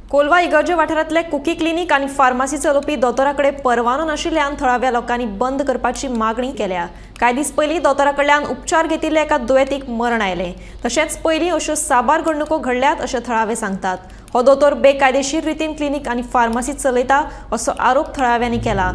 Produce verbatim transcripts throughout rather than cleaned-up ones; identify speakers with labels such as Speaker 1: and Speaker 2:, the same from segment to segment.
Speaker 1: कोलवा इगर्जे वाठारांतले cookie clinic आनी pharmacy चलोवपी दोतोराकडे परवानो नाशिल्ल्यान थळाव्या लोकांनी बंद करपाची मागणी केल्या। कांय दीस पयलीं दोतोराकडल्यान उपचार घेतिल्ल्या एका दुयेंतीक मरण आयलें। तशेंच पयलीं अश्यो साबार घडणुको घडल्यात अशें थळावे सांगतात। हो दोतोर बेकायदेशीर रितीन क्लिनीक आनी फार्मासी चलयता असो आरोप थळाव्यांनी केला।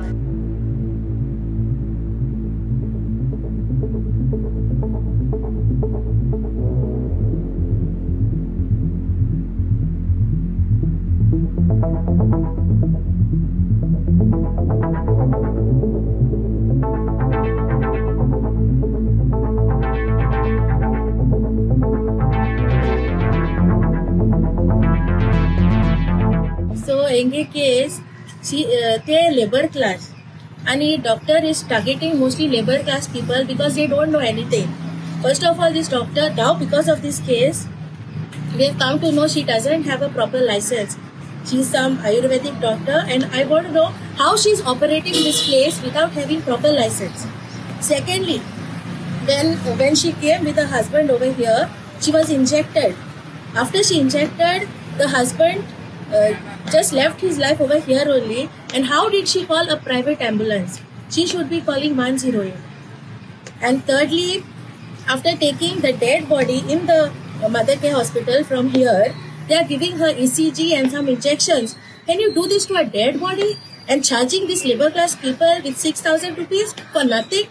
Speaker 2: So in a case, she uh, they labor class, and the doctor is targeting mostly labor class people because they don't know anything. First of all, this doctor now because of this case, we have come to know she doesn't have a proper license. She's some Ayurvedic doctor, and I want to know how she's operating this place without having proper license. Secondly, when when she came with her husband over here, she was injected. After she injected, the husband Uh, just left his life over here only, and how did she call a private ambulance? She should be calling one zero eight. And thirdly, after taking the dead body in the Mother Care Hospital from here, they are giving her E C G and some injections. Can you do this to a dead body and charging these labor class people with six thousand rupees for nothing?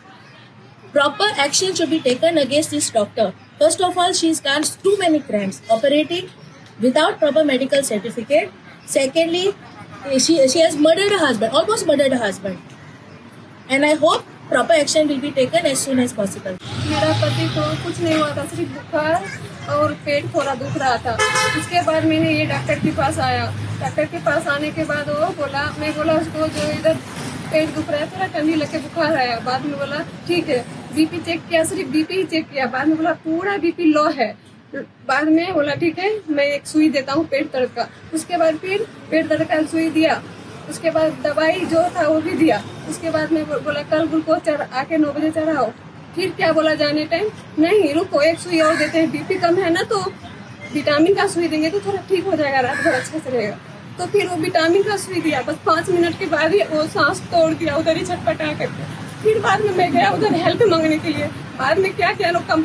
Speaker 2: Proper action should be taken against this doctor. First of all, she's done too many crimes, operating without proper medical certificate. Secondly, she she has murdered her husband, almost murdered her husband. And I hope proper action will be taken as soon as possible.
Speaker 3: मेरा पति को कुछ नहीं हुआ था, सिर्फ बुखार और पेट थोड़ा दुख रहा था। उसके बाद मैंने ये डॉक्टर के पास आया। डॉक्टर के पास आने के बाद वो बोला, मैं बोला उसको जो इधर पेट दुख रहा है, थोड़ा ठंडी लगे बुखार आया। बाद में बोला ठीक है, बीपी चेक किया, सिर्फ बीपी ही चेक किया। बाद में बोला पूरा बीपी लो है। बाद में बोला ठीक है, मैं एक सुई देता हूँ पेट दर्द का। उसके बाद फिर पेट दर्द का सुई दिया। उसके बाद दवाई जो था वो भी दिया। उसके बाद में बोला कल ग्लूकोज चढ़ आके नौ बजे चढ़ाओ। फिर क्या बोला जाने टाइम, नहीं रुको एक सुई और देते हैं, बीपी कम है ना तो विटामिन का सुई देंगे तो थोड़ा ठीक हो जाएगा, रात भर अच्छा से रहेगा। तो फिर वो विटामिन का सुई दिया, बस पाँच मिनट के बाद ही वो सांस तोड़ दिया, उधर ही छटपटा करके। फिर बाद में मैं गया उधर हेल्प मांगने के लिए। बाद में क्या किया, लोग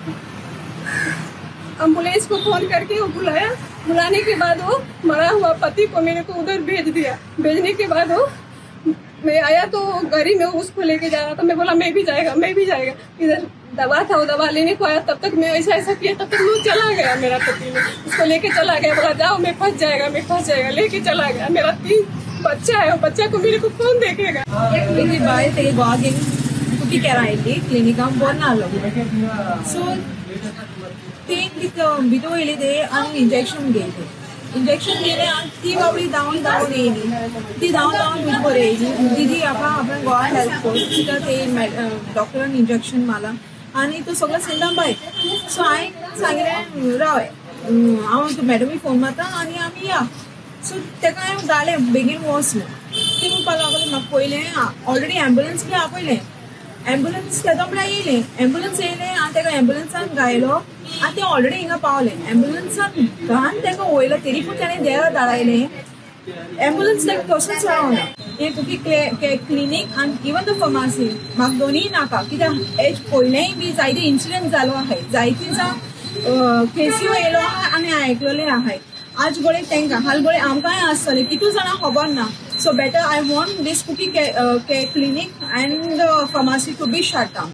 Speaker 3: एम्बुलेंस को फोन करके वो बुलाया। बुलाने के बाद वो मरा हुआ पति को मेरे को उधर भेज दिया। भेजने के बाद वो मैं आया तो गाड़ी में उसको लेके जा रहा था। मैं बोला मैं भी जाएगा मैं भी जाएगा। इधर दवा था, वो दवा लेने को आया, तब तक मैं ऐसा ऐसा किया, तब तक वो चला गया। मेरा पति ने उसको लेके चला गया, बोला जाओ मैं फंस जाएगा मैं फंस जाएगा लेके चला गया। मेरा तीन बच्चा है, वो बच्चा को मेरे को कौन देखेगा।
Speaker 4: भितर येयली ते आनी इंजेक्शन घेयली इंजेक्शन घेयलें आनी ती बाबडी धांवन धांवन येयली ती धांवन धांवन भितर येयली दीदी आपा आपण गोवा हेल्प कर तिका ते डॉक्टरान इंजेक्शन मारला आनी तो सगळो सिंटम बाय। सो हांवें सांगिल्लें राव हांव मॅडमी फोन मारता आनी आमी या। सो तेका हांवें घालें बेगीन वच म्हूण। ती म्हणपाक लागली म्हाका पयलें ऑलरेडी एम्बुलन्स बी आपयलें। एम्बुलन्स तेदो म्हळ्यार येयलें, एम्बुलन्स येयलें आनी तेका एम्बुलन्सान घायलो आनी ते ऑलरेडी हिंगा पावलें। एम्बुलन्सान घान तेका वयलो तरी पूण ताणें देवा धाडयलें, एम्बुलन्स तेका कसोच रावना। हें कुकी क्लिनीक आनी इवन द फार्मासी म्हाका दोनीय नाका, कित्याक हेज पयलेंय बी जायते इन्सिडंट जालो आहाय, जायती जावं केसियो येयलो आहा आनी आयकलोले आहाय। आज गोळे तांकां हाल गोळे आमकांय आसतलें, कितू जाणां खबर ना। So better I want this cookie care, uh, care clinic and uh, pharmacy to be shut down.